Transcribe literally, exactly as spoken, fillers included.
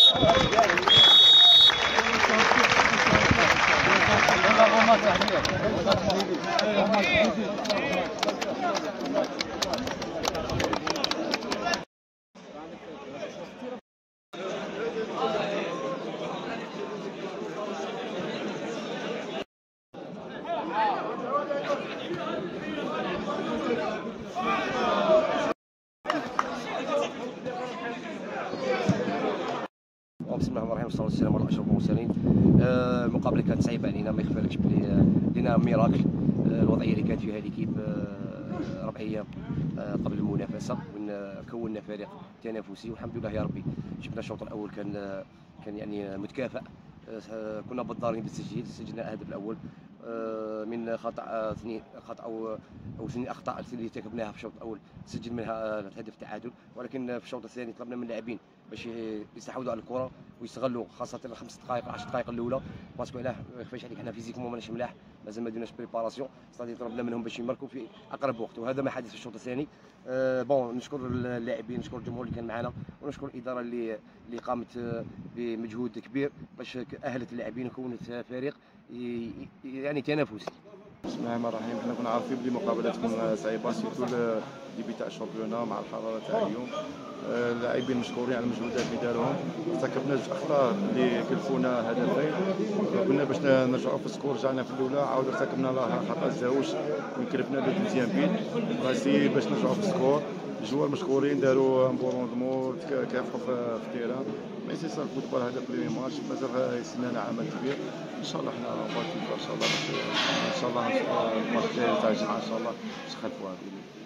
بسم الله الرحمن الرحيم والصلاه والسلام على اشرف المرسلين. المقابله كانت صعيبه علينا، ما يخفالكش بلي لينا ميراكل. الوضعيه اللي كانت فيها ليكيب ربع ايام قبل المنافسه، وان كونا فريق تنافسي والحمد لله يا ربي جبنا الشوط الاول كان كان يعني متكافئ. كنا بالضارين بالتسجيل، سجلنا الهدف الاول من خطا ثني خطا او او ثني اخطاء اللي ارتكبناها في الشوط الاول، سجل منها الهدف التعادل. ولكن في الشوط الثاني طلبنا من اللاعبين باش يستحوذوا على الكره ويستغلوا خاصه الخمس دقائق عشر دقائق الاولى، باسكو علاه ما يخفاش عليك حنا فيزيكمون ماناش ملاح، مازال ما درناش بريباراسيون، صافي طلبنا منهم باش يماركوا في اقرب وقت، وهذا ما حدث في الشوط الثاني. أه بون نشكر اللاعبين، نشكر الجمهور اللي كان معنا، ونشكر الاداره اللي اللي قامت بمجهود كبير باش اهلت اللاعبين وكونت فريق يعني تنافسي. بسم الله الرحمن الرحيم. حنا كنا عارفين بلي مقابله تكون صعيبه، سيرتو الديبي تاع الشامبيونا مع الحراره تاع اليوم. اللاعبين مشكورين على المجهودات اللي داروهم، ارتكبنا جوج اخطاء اللي كلفونا هدفين، كنا باش نرجعوا في السكور، رجعنا في الاولى عاود ارتكبنا لها خطا زاوج وكلفنا لو دوزيام بيت، غاسي باش نرجعوا في السكور. الجوار مشكورين داروا بوروندمون، كافحوا في التيران، مي سي سا الفوتبال. هذا بريمي ماتش، مازال يستنانا عمل كبير ان شاء الله. حنا باغيين ان شاء الله باش ان شاء الله الماتش تاع الجمعه ان شاء الله باش نخلفوها.